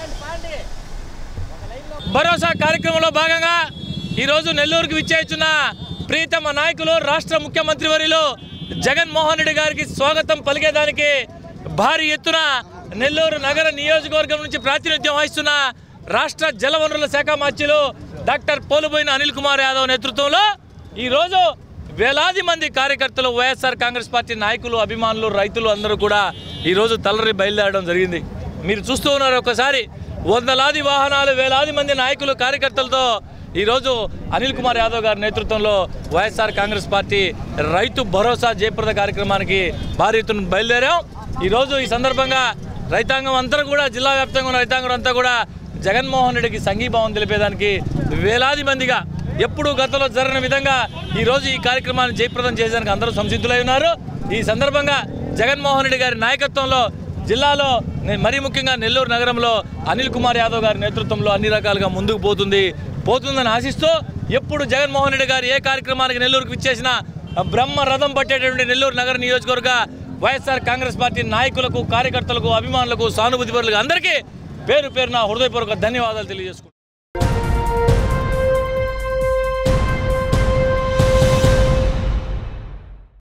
భరోసా కార్యక్రమంలో భాగంగా ఈరోజు నెల్లూరుకు విచ్చేస్తున్న ప్రీతమ నాయకులు రాష్ట్ర ముఖ్యమంత్రి వర్యులు జగన్మోహన్ రెడ్డి గారికి స్వాగతం పలికేదానికి భారీ ఎత్తున నెల్లూరు నగర నియోజకవర్గం నుంచి ప్రాతినిధ్యం వహిస్తున్న రాష్ట్ర జలవనరుల శాఖ మంత్రులు డాక్టర్ పోలుబోయిన అనిల్ కుమార్ యాదవ్ నేతృత్వంలో ఈరోజు వేలాది మంది కార్యకర్తలు వైఎస్ఆర్ కాంగ్రెస్ పార్టీ నాయకులు అభిమానులు రైతులు అందరూ కూడా ఈరోజు తలరి బయలుదేరడం జరిగింది. మీరు చూస్తూ ఉన్నారు, ఒకసారి వందలాది వాహనాలు వేలాది మంది నాయకులు కార్యకర్తలతో ఈరోజు అనిల్ కుమార్ యాదవ్ గారి నేతృత్వంలో వైఎస్ఆర్ కాంగ్రెస్ పార్టీ రైతు భరోసా జయప్రద కార్యక్రమానికి భారీ ఎత్తున బయలుదేరాం. ఈరోజు ఈ సందర్భంగా రైతాంగం అంతా కూడా జిల్లా వ్యాప్తంగా ఉన్న రైతాంగం అంతా కూడా జగన్మోహన్ రెడ్డికి సంఘీభావం తెలిపేదానికి వేలాది మందిగా ఎప్పుడు గతంలో జరిగిన విధంగా ఈరోజు ఈ కార్యక్రమాన్ని జయప్రదం చేసేందుకు అందరూ సంసిద్ధులై ఉన్నారు. ఈ సందర్భంగా జగన్మోహన్ రెడ్డి గారి నాయకత్వంలో జిల్లాలో మరీ ముఖ్యంగా నెల్లూరు నగరంలో అనిల్ కుమార్ యాదవ్ గారి నేతృత్వంలో అన్ని రకాలుగా ముందుకు పోతుందని ఆశిస్తూ ఎప్పుడు జగన్మోహన్ రెడ్డి గారు ఏ కార్యక్రమానికి నెల్లూరుకు విచ్చేసినా బ్రహ్మ రథం పట్టేటువంటి నెల్లూరు నగర నియోజకవర్గ వైఎస్ఆర్ కాంగ్రెస్ పార్టీ నాయకులకు కార్యకర్తలకు అభిమానులకు సానుభూతి పరులకు అందరికీ పేరు పేరున హృదయపూర్వక ధన్యవాదాలు తెలియజేసుకుంటున్నాను.